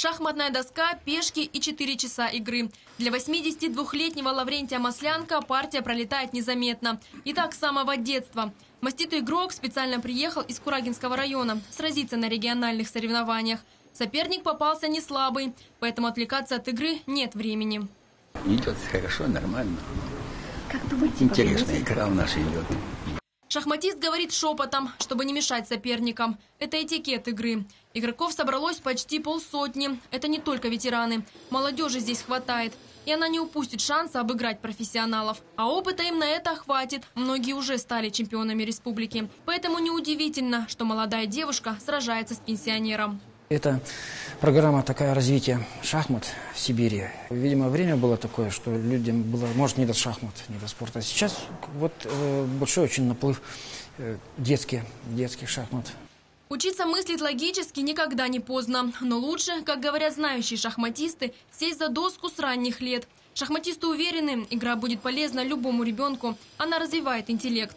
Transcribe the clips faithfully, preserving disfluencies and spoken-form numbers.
Шахматная доска, пешки и четыре часа игры. Для восьмидесятидвухлетнего Лаврентия Маслянка партия пролетает незаметно. И так с самого детства. Маститый игрок специально приехал из Курагинского района сразиться на региональных соревнованиях. Соперник попался не слабый, поэтому отвлекаться от игры нет времени. Идет хорошо, нормально. Как думаете, интересная игра у нас идет. Шахматист говорит шепотом, чтобы не мешать соперникам. Это этикет игры. Игроков собралось почти полсотни. Это не только ветераны. Молодежи здесь хватает. И она не упустит шанса обыграть профессионалов. А опыта им на это хватит. Многие уже стали чемпионами республики. Поэтому неудивительно, что молодая девушка сражается с пенсионером. Это программа такая развития шахмат в Сибири. Видимо, время было такое, что людям было, может, не до шахмат, не до спорта. Сейчас вот э, большой очень наплыв э, детских, детских шахмат. Учиться мыслить логически никогда не поздно. Но лучше, как говорят знающие шахматисты, сесть за доску с ранних лет. Шахматисты уверены, игра будет полезна любому ребенку. Она развивает интеллект.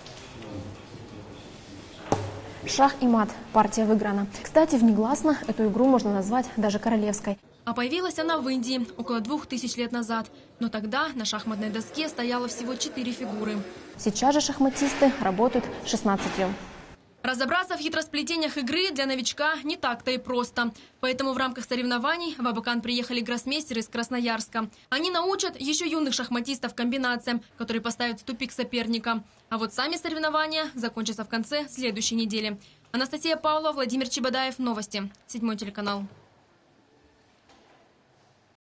Шах и мат. Партия выиграна. Кстати, внегласно эту игру можно назвать даже королевской. А появилась она в Индии около двух тысяч лет назад. Но тогда на шахматной доске стояло всего четыре фигуры. Сейчас же шахматисты работают шестнадцатью. Разобраться в хитросплетениях игры для новичка не так-то и просто. Поэтому в рамках соревнований в Абакан приехали гроссмейстеры из Красноярска. Они научат еще юных шахматистов комбинациям, которые поставят в тупик соперника. А вот сами соревнования закончатся в конце следующей недели. Анастасия Павлова, Владимир Чебодаев. Новости. Седьмой телеканал.